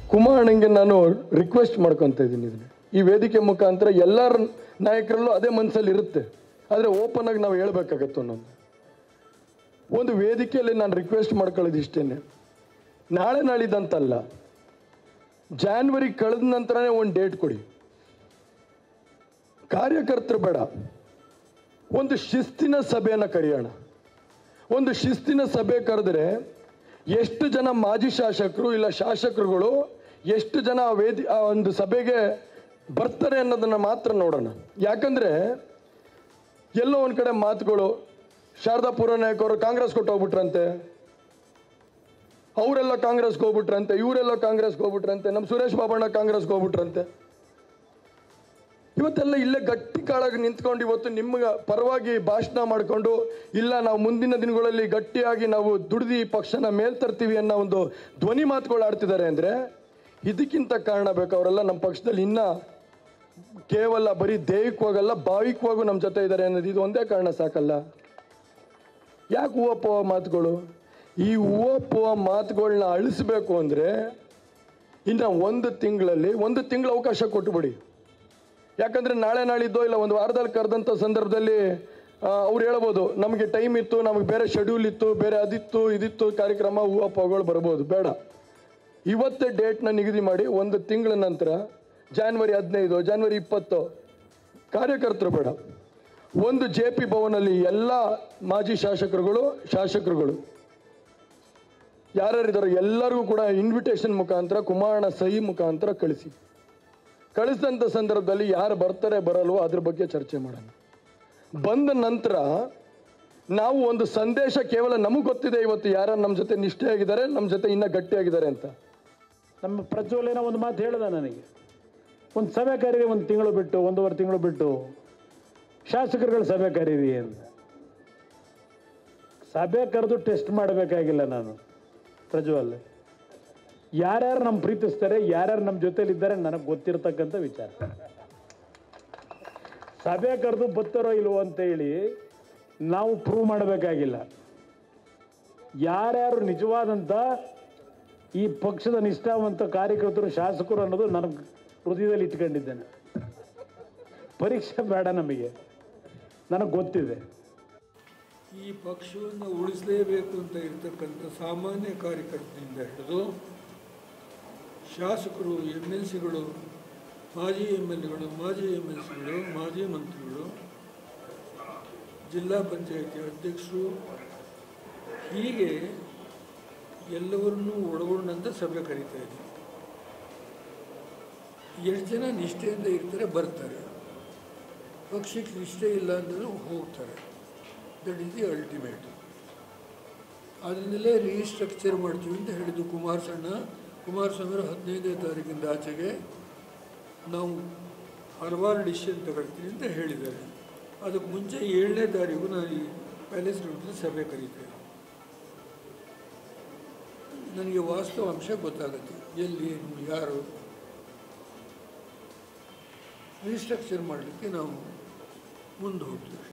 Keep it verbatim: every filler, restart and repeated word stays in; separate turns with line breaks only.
ಕುಮಾರಣ್ಣಂಗೆ ನಾನು ರಿಕ್ವೆಸ್ಟ್ ಮಾಡ್ಕೊತಾ ಇದ್ದೀನಿ ಇದನ್ನು ಈ ವೇದಿಕೆ ಮುಖಾಂತರ ಎಲ್ಲರ ನಾಯಕರಲ್ಲೂ ಅದೇ ಮನಸ್ಸಲ್ಲಿ ಇರುತ್ತೆ, ಆದರೆ ಓಪನ್ ಆಗಿ ನಾವು ಹೇಳ್ಬೇಕಾಗತ್ತೆ ಅನ್ನೋದು ಒಂದು ವೇದಿಕೆಯಲ್ಲಿ ನಾನು ರಿಕ್ವೆಸ್ಟ್ ಮಾಡ್ಕೊಳ್ಳೋದು ಇಷ್ಟೇ. ನಾಳೆ ನಾಳಿದಂತಲ್ಲ, ಜಾನ್ವರಿ ಕಳೆದ ನಂತರನೇ ಒಂದು ಡೇಟ್ ಕೊಡಿ. ಕಾರ್ಯಕರ್ತರು ಬೇಡ, ಒಂದು ಶಿಸ್ತಿನ ಸಭೆಯನ್ನು ಕರೆಯೋಣ. ಒಂದು ಶಿಸ್ತಿನ ಸಭೆ ಕರೆದ್ರೆ ಎಷ್ಟು ಜನ ಮಾಜಿ ಶಾಸಕರು ಇಲ್ಲ ಶಾಸಕರುಗಳು ಎಷ್ಟು ಜನ ವೇದಿ ಆ ಒಂದು ಸಭೆಗೆ ಬರ್ತಾರೆ ಅನ್ನೋದನ್ನು ಮಾತ್ರ ನೋಡೋಣ. ಯಾಕಂದರೆ ಎಲ್ಲೋ ಒಂದು ಕಡೆ ಮಾತುಗಳು, ಶಾರದಾ ಪುರನಾಯಕ್ ಅವರು ಕಾಂಗ್ರೆಸ್ ಕೊಟ್ಟು ಹೋಗ್ಬಿಟ್ರಂತೆ, ಅವರೆಲ್ಲ ಕಾಂಗ್ರೆಸ್ಗೆ ಹೋಗ್ಬಿಟ್ರಂತೆ, ಇವರೆಲ್ಲ ಕಾಂಗ್ರೆಸ್ಗೆ ಹೋಗ್ಬಿಟ್ರಂತೆ, ನಮ್ಮ ಸುರೇಶ್ ಬಾಬಣ್ಣ ಕಾಂಗ್ರೆಸ್ಗೆ ಹೋಗ್ಬಿಟ್ರಂತೆ. ಇವತ್ತೆಲ್ಲ ಇಲ್ಲೇ ಗಟ್ಟಿ ಕಾಳಾಗಿ ನಿಂತ್ಕೊಂಡು ಇವತ್ತು ನಿಮ್ಗೆ ಪರವಾಗಿ ಭಾಷಣ ಮಾಡಿಕೊಂಡು ಇಲ್ಲ ನಾವು ಮುಂದಿನ ದಿನಗಳಲ್ಲಿ ಗಟ್ಟಿಯಾಗಿ ನಾವು ದುಡಿದು ಈ ಪಕ್ಷನ ಮೇಲ್ ತರ್ತೀವಿ ಅನ್ನೋ ಒಂದು ಧ್ವನಿ ಮಾತುಗಳು ಆಡ್ತಿದ್ದಾರೆ ಅಂದರೆ ಇದಕ್ಕಿಂತ ಕಾರಣ ಬೇಕು. ಅವರೆಲ್ಲ ನಮ್ಮ ಪಕ್ಷದಲ್ಲಿ ಇನ್ನೂ ಕೇವಲ ಬರೀ ದೈಹಿಕವಾಗಲ್ಲ ಭಾವಿಕವಾಗೂ ನಮ್ಮ ಜೊತೆ ಇದ್ದಾರೆ ಅನ್ನೋದು ಇದು ಒಂದೇ ಕಾರಣ ಸಾಕಲ್ಲ. ಯಾಕೆ ಹೂವಪ್ಪುವ ಮಾತುಗಳು? ಈ ಹೂವಪ್ಪುವ ಮಾತುಗಳನ್ನ ಅಳಿಸ್ಬೇಕು ಅಂದರೆ ಇನ್ನು ಒಂದು ತಿಂಗಳಲ್ಲಿ ಒಂದು ತಿಂಗಳ ಅವಕಾಶ ಕೊಟ್ಟುಬಿಡಿ. ಯಾಕಂದರೆ ನಾಳೆ ನಾಳಿದ್ದೋ ಇಲ್ಲ ಒಂದು ವಾರದಲ್ಲಿ ಕರೆದಂಥ ಸಂದರ್ಭದಲ್ಲಿ ಅವ್ರು ಹೇಳ್ಬೋದು ನಮಗೆ ಟೈಮ್ ಇತ್ತು, ನಮಗೆ ಬೇರೆ ಶೆಡ್ಯೂಲ್ ಇತ್ತು, ಬೇರೆ ಅದಿತ್ತು ಇದಿತ್ತು ಕಾರ್ಯಕ್ರಮ ಹೂವಪ್ಪಗಳು ಬರ್ಬೋದು. ಬೇಡ, ಇವತ್ತೇ ಡೇಟ್ನ ನಿಗದಿ ಮಾಡಿ ಒಂದು ತಿಂಗಳ ನಂತರ ಜಾನ್ವರಿ ಹದಿನೈದು ಜಾನ್ವರಿ ಇಪ್ಪತ್ತು ಕಾರ್ಯಕರ್ತರು ಬೇಡ, ಒಂದು ಜೆ ಪಿ ಭವನಲ್ಲಿ ಎಲ್ಲ ಮಾಜಿ ಶಾಸಕರುಗಳು ಶಾಸಕರುಗಳು ಯಾರ್ಯಾರಿದ್ದಾರೋ ಎಲ್ಲರಿಗೂ ಕೂಡ ಇನ್ವಿಟೇಷನ್ ಮುಖಾಂತರ ಕುಮಾರಣ್ಣ ಸಹಿ ಮುಖಾಂತರ ಕಳಿಸಿ. ಕಳಿಸಿದಂಥ ಸಂದರ್ಭದಲ್ಲಿ ಯಾರು ಬರ್ತಾರೆ ಬರಲ್ವೋ ಅದ್ರ ಬಗ್ಗೆ ಚರ್ಚೆ ಮಾಡೋಣ. ಬಂದ ನಂತರ ನಾವು ಒಂದು ಸಂದೇಶ ಕೇವಲ ನಮಗೆ ಗೊತ್ತಿದೆ ಇವತ್ತು ಯಾರು ನಮ್ಮ ಜೊತೆ ನಿಷ್ಠೆಯಾಗಿದ್ದಾರೆ, ನಮ್ಮ ಜೊತೆ ಇನ್ನೂ ಗಟ್ಟಿಯಾಗಿದ್ದಾರೆ ಅಂತ.
ನಮ್ಮ ಪ್ರಜ್ವಲೇನ ಒಂದು ಮಾತು ಹೇಳ್ದ ನನಗೆ, ಒಂದು ಸಭೆ ಕರೀರಿ ಒಂದು ತಿಂಗಳು ಬಿಟ್ಟು ಒಂದೂವರೆ ತಿಂಗಳು ಬಿಟ್ಟು ಶಾಸಕರುಗಳ ಸಭೆ ಕರೀರಿ ಅಂತ. ಸಭೆ ಕರೆದು ಟೆಸ್ಟ್ ಮಾಡಬೇಕಾಗಿಲ್ಲ ನಾನು ಪ್ರಜ್ವಲ್. ಯಾರ್ಯಾರು ನಮ್ಮ ಪ್ರೀತಿಸ್ತಾರೆ, ಯಾರ್ಯಾರು ನಮ್ಮ ಜೊತೆಲಿದ್ದಾರೆ ನನಗೆ ಗೊತ್ತಿರತಕ್ಕಂಥ ವಿಚಾರ. ಸಭೆ ಕರೆದು ಬತ್ತಾರೋ ಇಲ್ವೋ ಅಂತೇಳಿ ನಾವು ಪ್ರೂವ್ ಮಾಡಬೇಕಾಗಿಲ್ಲ. ಯಾರ್ಯಾರು ನಿಜವಾದಂಥ ಈ ಪಕ್ಷದ ನಿಷ್ಠಾವಂತ ಕಾರ್ಯಕರ್ತರು ಶಾಸಕರು ಅನ್ನೋದು ನನಗೆ ಹೃದಯದಲ್ಲಿ ಇಟ್ಕೊಂಡಿದ್ದೇನೆ. ಪರೀಕ್ಷೆ ಬೇಡ ನಮಗೆ, ನನಗೆ ಗೊತ್ತಿದೆ.
ಈ ಪಕ್ಷವನ್ನು ಉಳಿಸಲೇಬೇಕು ಅಂತ ಇರ್ತಕ್ಕಂಥ ಸಾಮಾನ್ಯ ಕಾರ್ಯಕರ್ತರಿಂದ ಹಿಡಿದು ಶಾಸಕರು, ಎಮ್ ಎಲ್ ಸಿಗಳು, ಮಾಜಿ ಎಮ್ ಎಲ್ ಎಗಳು, ಮಾಜಿ ಎಮ್ ಎಲ್ ಸಿಗಳು, ಮಾಜಿ ಮಂತ್ರಿಗಳು, ಜಿಲ್ಲಾ ಪಂಚಾಯತಿ ಅಧ್ಯಕ್ಷರು, ಹೀಗೆ ಎಲ್ಲವನ್ನೂ ಒಳಗೊಂಡಂಥ ಸಭೆ ಕರೀತಾ ಇದ್ದೀವಿ. ಎಷ್ಟು ಜನ ನಿಷ್ಠೆಯಿಂದ ಇರ್ತಾರೆ ಬರ್ತಾರೆ, ಪಕ್ಷಕ್ಕೆ ನಿಷ್ಠೆ ಇಲ್ಲ ಅಂದರೂ ಹೋಗ್ತಾರೆ. That is the ultimate. ಅದರಿಂದಲೇ ರೀಸ್ಟ್ರಕ್ಚರ್ ಮಾಡ್ತೀವಿ ಅಂತ ಹೇಳಿದ್ದು ಕುಮಾರಸ್ವಾಮಿ ಕುಮಾರಸ್ವಾಮಿ ಹದಿನೈದನೇ ತಾರೀಕಿಂದ ಆಚೆಗೆ ನಾವು ಹಲವಾರು ಡಿಸಿಷನ್ ತಗೊಳ್ತೀವಿ ಅಂತ ಹೇಳಿದ್ದಾರೆ. ಅದಕ್ಕೆ ಮುಂಚೆ ಏಳನೇ ತಾರೀಕು ನಾನು ಈ ಪ್ಯಾಲೇಸ್ ಗ್ರೌಂಡಲ್ಲಿ ಸಭೆ ಕರೀತೇವೆ. ನನಗೆ ವಾಸ್ತವಾಂಶ ಗೊತ್ತಾಗುತ್ತೆ, ಎಲ್ಲಿ ಯಾರು ರೀಸ್ಟ್ರಕ್ಚರ್ ಮಾಡಲಿಕ್ಕೆ ನಾವು ಮುಂದೆ ಹೋಗ್ತೀವಿ.